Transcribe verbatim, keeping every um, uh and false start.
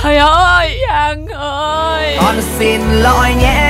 Trời ơi, Đăng ơi. Con xin lỗi nhé